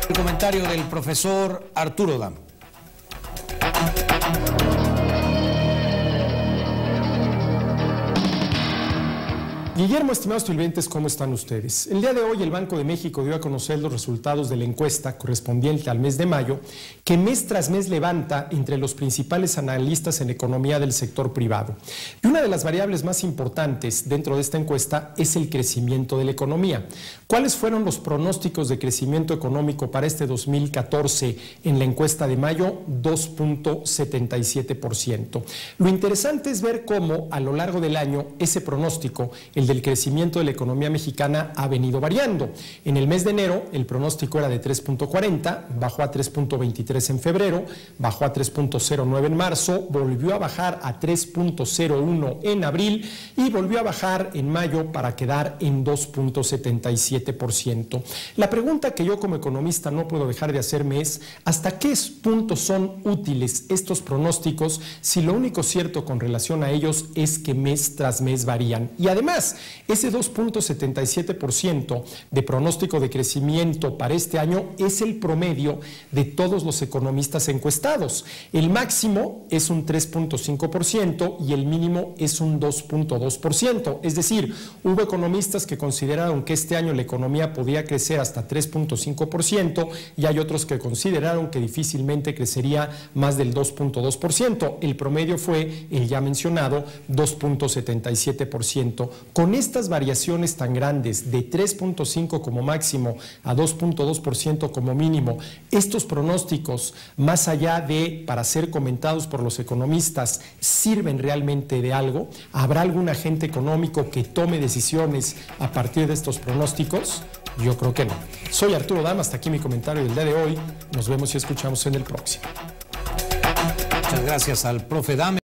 El comentario del profesor Arturo Dam. Guillermo, estimados televidentes, ¿cómo están ustedes? El día de hoy el Banco de México dio a conocer los resultados de la encuesta correspondiente al mes de mayo, que mes tras mes levanta entre los principales analistas en economía del sector privado. Y una de las variables más importantes dentro de esta encuesta es el crecimiento de la economía. ¿Cuáles fueron los pronósticos de crecimiento económico para este 2014 en la encuesta de mayo? 2.77%. Lo interesante es ver cómo a lo largo del año ese pronóstico, el del crecimiento de la economía mexicana, ha venido variando. En el mes de enero el pronóstico era de 3.40, bajó a 3.23 en febrero, bajó a 3.09 en marzo, volvió a bajar a 3.01 en abril y volvió a bajar en mayo para quedar en 2.77%. La pregunta que yo como economista no puedo dejar de hacerme es: ¿hasta qué punto son útiles estos pronósticos si lo único cierto con relación a ellos es que mes tras mes varían? Y además, ese 2.77% de pronóstico de crecimiento para este año es el promedio de todos los economistas encuestados. El máximo es un 3.5% y el mínimo es un 2.2%. Es decir, hubo economistas que consideraron que este año la economía podía crecer hasta 3.5% y hay otros que consideraron que difícilmente crecería más del 2.2%. El promedio fue el ya mencionado 2.77%. Con estas variaciones tan grandes, de 3.5 como máximo a 2.2% como mínimo, estos pronósticos, más allá de para ser comentados por los economistas, ¿sirven realmente de algo? ¿Habrá algún agente económico que tome decisiones a partir de estos pronósticos? Yo creo que no. Soy Arturo Dam, hasta aquí mi comentario del día de hoy. Nos vemos y escuchamos en el próximo. Muchas gracias al profe Dam.